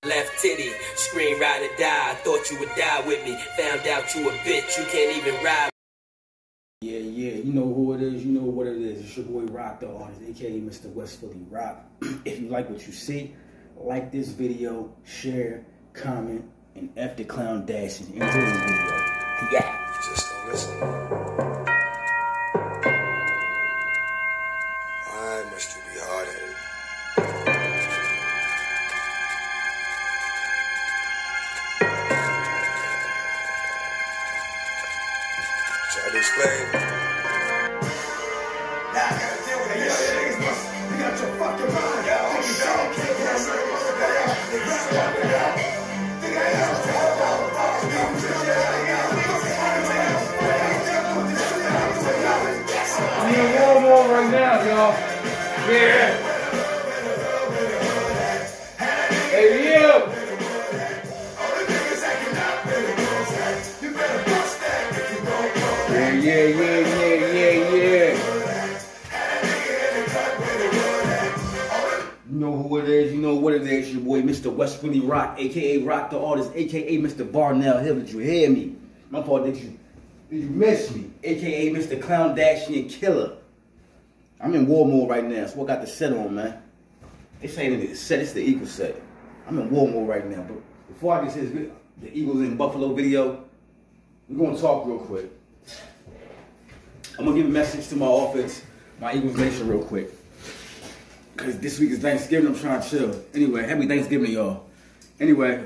Left titty, scream ride or die. I thought you would die with me. Found out you a bitch, you can't even ride. Yeah, you know who it is, you know what it is. It's your boy Rock the Artist, aka Mr. West Philly Rock. If you like what you see, like this video, share, comment, and F the clown dashing. Enjoy the video. Yeah. Just don't listen. Why must you be hard-headed? Try to explain. Now I gotta deal with this shit. You got your fucking mind. I'm in Walmart right now, y'all. Yeah. Hey, you. Yeah. You know who it is, you know what it is, your boy Mr. West Philly Rock, aka Rock the Artist, aka Mr. Barnell Hill. Did you hear me? My fault, did you miss me? Aka Mr. Clown Dashing Killer. I'm in war mode right now, so I got the set on, man. This ain't the set, it's the Eagles set. I'm in war mode right now, but before I get to this, the Eagles in Buffalo video, we're gonna talk real quick. I'm gonna give a message to my offense, my Eagles Nation real quick. Cause this week is Thanksgiving, I'm trying to chill. Anyway, happy Thanksgiving, y'all. Anyway,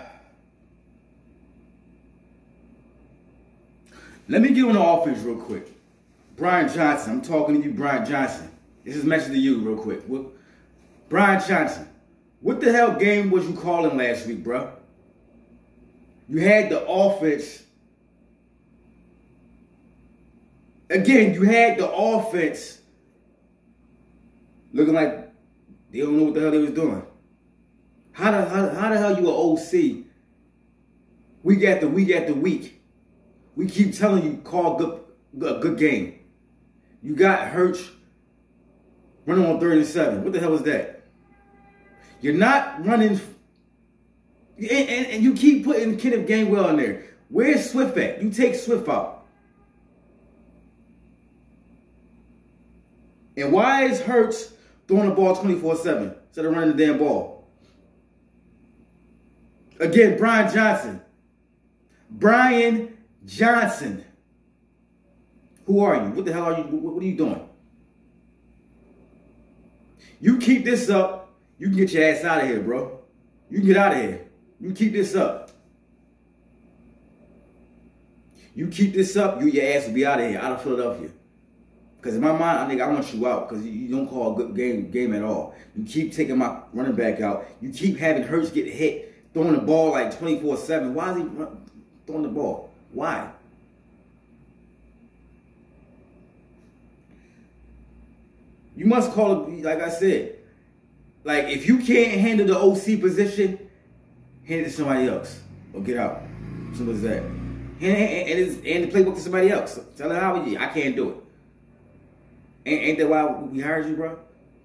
let me get on the offense real quick. Brian Johnson, I'm talking to you, Brian Johnson. This is a message to you real quick. Brian Johnson, what the hell game was you calling last week, bro? You had the offense. Again, you had the offense looking like they don't know what the hell they was doing. How the hell you an OC? Week after week. We keep telling you call a good game. You got Hurts running on 3rd and 7. What the hell was that? You're not running, and you keep putting Kenneth Gainwell in there. Where's Swift at? You take Swift out. And why is Hurts throwing the ball 24/7 instead of running the damn ball? Again, Brian Johnson. Brian Johnson. Who are you? What the hell are you? What are you doing? You keep this up, you can get your ass out of here, bro. You can get out of here. You keep this up. You keep this up, your ass will be out of here, out of Philadelphia. Because in my mind, I want you out because you don't call a good game at all. You keep taking my running back out. You keep having Hurts get hit, throwing the ball like 24/7. Why is he throwing the ball? Why? You must call it, like I said, like if you can't handle the OC position, hand it to somebody else or get out. Simple as that. Hand the playbook to somebody else. Tell her how I can't do it. Ain't that why we hired you, bro?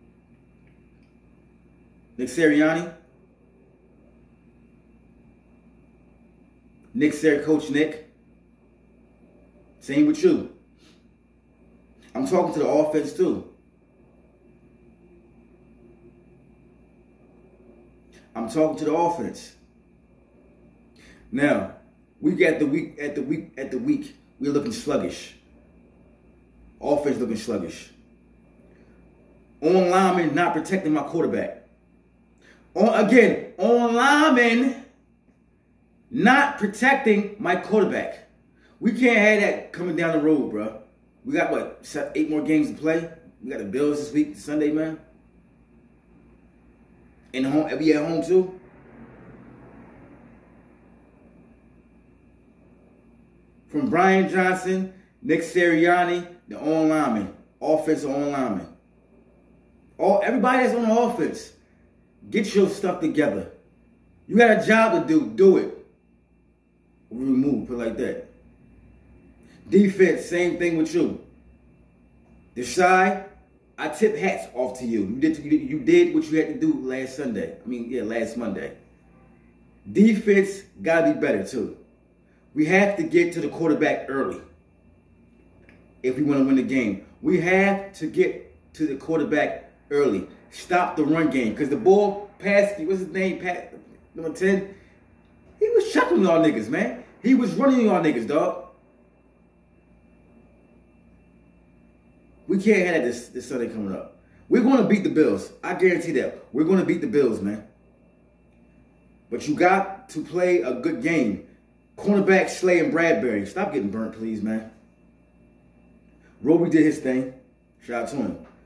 Nick Sirianni? Coach Nick? Same with you. I'm talking to the offense too. I'm talking to the offense. Now, week at the week, we're looking sluggish. Offense looking sluggish. On lineman not protecting my quarterback. On lineman not protecting my quarterback. We can't have that coming down the road, bro. We got, what, 8 more games to play? We got the Bills this week, Sunday, man. And we at home, too? From Brian Johnson, Nick Sirianni, the on-lineman, offensive on-lineman. Everybody that's on the offense, get your stuff together. You got a job to do it. Remove, put it like that. Defense, same thing with you. Deshaun, I tip hats off to you. You did what you had to do last Monday. Defense gotta be better too. We have to get to the quarterback early if we want to win the game. We have to get to the quarterback early. Stop the run game. Because the ball passed, what's his name? Number 10. He was chucking y'all niggas, man. He was running y'all niggas, dog. We can't have that this Sunday coming up. We're going to beat the Bills. I guarantee that. We're going to beat the Bills, man. But you got to play a good game. Cornerback Slay and Bradbury. Stop getting burnt, please, man. Roby did his thing. Shout out to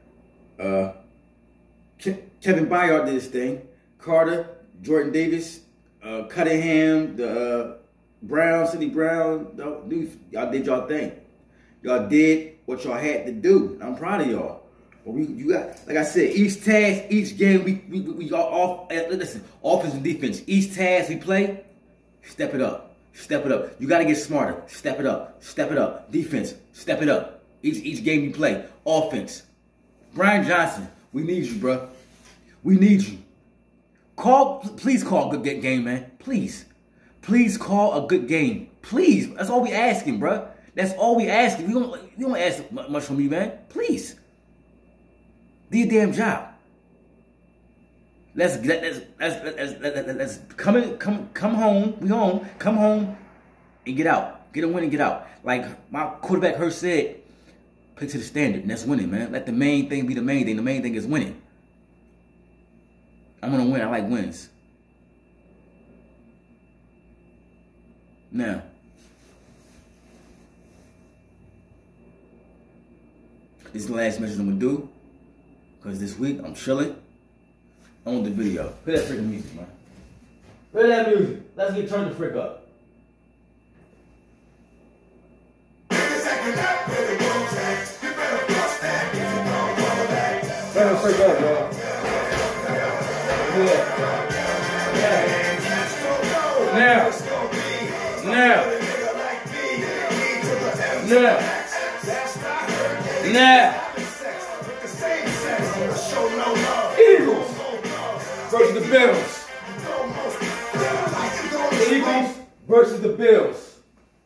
him. Kevin Byard did his thing. Carter, Jordan Davis, Cunningham, the Brown, City Brown. Y'all did y'all thing. Y'all did what y'all had to do. I'm proud of y'all. But you got, like I said, each task, each game, we got off. Listen, offense and defense. Each task we play, step it up. Step it up. You got to get smarter. Step it up. Step it up. Defense, step it up. Each game you play. Offense. Brian Johnson, we need you, bro. We need you. Please call a good game, man. Please. Please call a good game. Please. That's all we asking, bro. That's all we asking. We don't ask much from you, man. Please. Do your damn job. Let's come home. We home. Come home and get out. Get a win and get out. Like my quarterback Hurst said, play to the standard, and that's winning, man. Let the main thing be the main thing. The main thing is winning. I'm gonna win. I like wins. Now, this is the last message I'm gonna do, because this week I'm chilling. I want the video. Play that freaking music, man. Play that music. Let's get turned the frick up. Turn the frick up, y'all. Yeah. Now. Eagles versus the Bills. Eagles versus the Bills.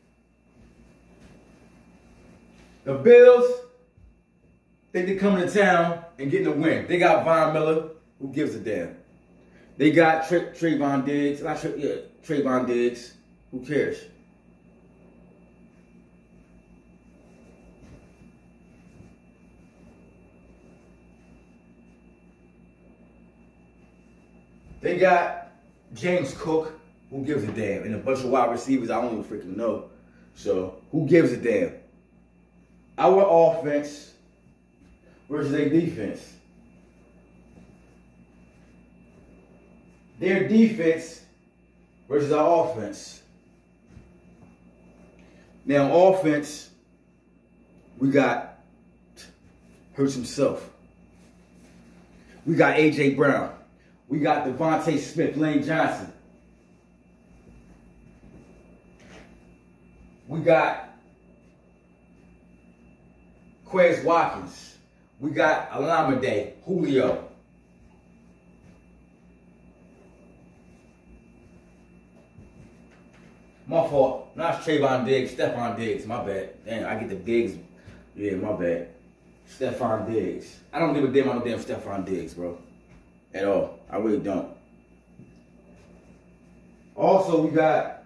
The Bills think they're coming to town and getting a win. They got Von Miller. Who gives a damn? They got Trayvon Diggs. Trayvon Diggs. Who cares? They got James Cook. Who gives a damn? And a bunch of wide receivers I don't even freaking know. So, who gives a damn? Our offense versus their defense. Their defense versus our offense. Now, offense, we got Hurts himself. We got A.J. Brown. We got Devontae Smith, Lane Johnson. We got Quez Watkins. We got Alameda, Julio. My fault. Not Trayvon Diggs, Stephon Diggs. My bad. Damn, I get the Diggs. Yeah, my bad. Stephon Diggs. I don't give a damn about no damn Stephon Diggs, bro. At all. I really don't. Also, we got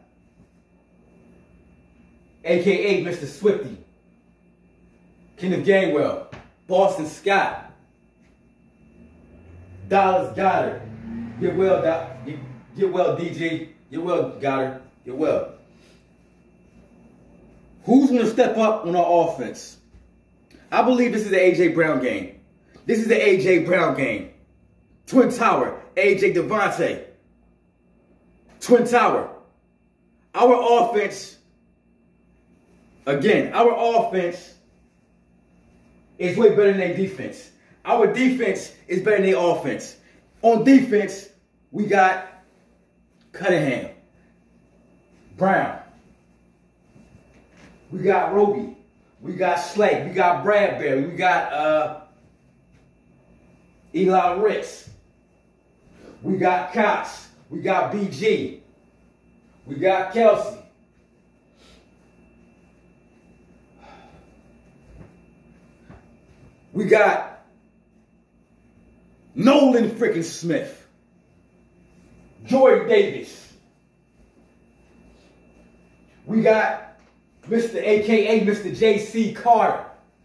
AKA Mr. Swifty. Kenneth Gainwell. Boston Scott. Dallas Goddard. Get well, DG. Get well, Goddard. Get well. Who's going to step up on our offense? I believe this is the A.J. Brown game. This is the A.J. Brown game. Twin Tower. A.J. Devontae. Twin Tower. Our offense, again, our offense is way better than their defense. Our defense is better than their offense. On defense, we got Cunningham. Brown. We got Roby. We got Slay. We got Bradbury. We got Eli Ricks. We got Cox. We got BG. We got Kelsey. We got Nolan freaking Smith. Jordan Davis. We got Mr. AKA Mr. J.C. Carter.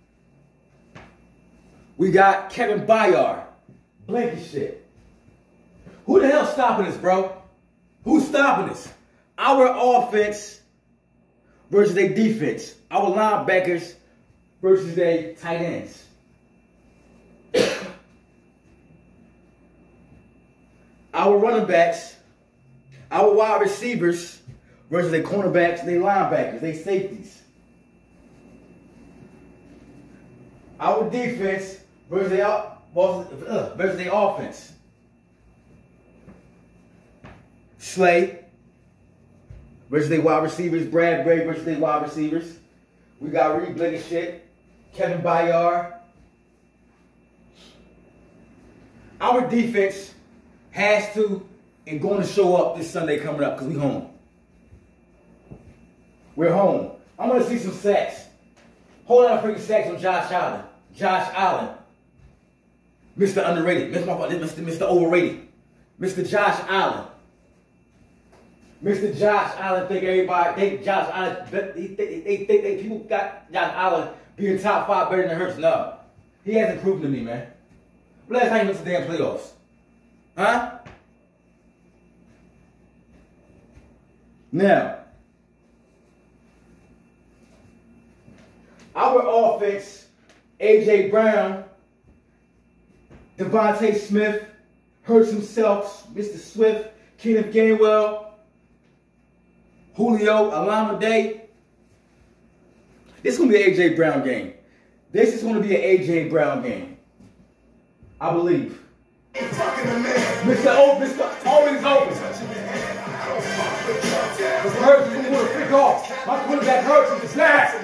We got Kevin Byard. Blanket shit. Who the hell's stopping us, bro? Who's stopping us? Our offense versus their defense. Our linebackers versus their tight ends. Our running backs, our wide receivers versus their cornerbacks, their linebackers, their safeties. Our defense versus their offense. Slay versus their wide receivers. Bradbury versus their wide receivers. We got Reed Blankenship, Kevin Byard. Our defense has to and going to show up this Sunday coming up because we home. We're home. I'm going to see some sacks. Whole lot of freaking sacks on Josh Allen. Josh Allen. Mr. Underrated. Mr. Overrated. Mr. Josh Allen. Mr. Josh Allen think Josh Allen, they people got Josh Allen being top 5 better than Hurts. No. He hasn't proven to me, man. Last time he went to the damn playoffs. Huh? Now, our offense, A.J. Brown, Devontae Smith, Hurts himself, Mr. Swift, Kenneth Gainwell, Julio, Alameda. This is going to be an A.J. Brown game. This is going to be an A.J. Brown game. I believe. Mr. Always open. Hurts is going to freak off. My quarterback Hurts is fast.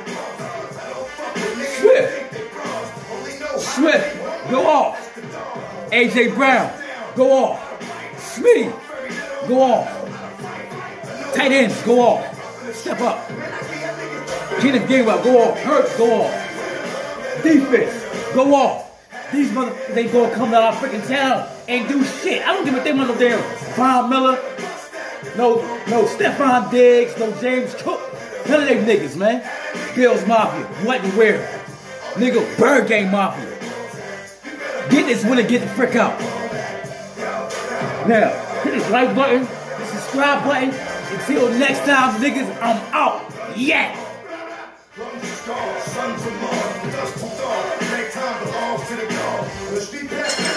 Swift, go off. A.J. Brown, go off. Smitty, go off. Tight ends, go off. Step up. Kenneth Gainwell, go off. Hurts, go off. Defense, go off. These motherfuckers ain't gonna come to our freaking town and do shit. I don't give a damn about no damn Von Miller, no Stephon Diggs, no James Cook. None of them niggas, man. Bills Mafia, what and where. Nigga, Bird Game Mafia. Get this winner, get the frick out. Now, hit this like button, the subscribe button. Until next time, niggas, I'm out. Yeah. Sons of love, dust to dawn, make time belongs to the dawn. Let's be back.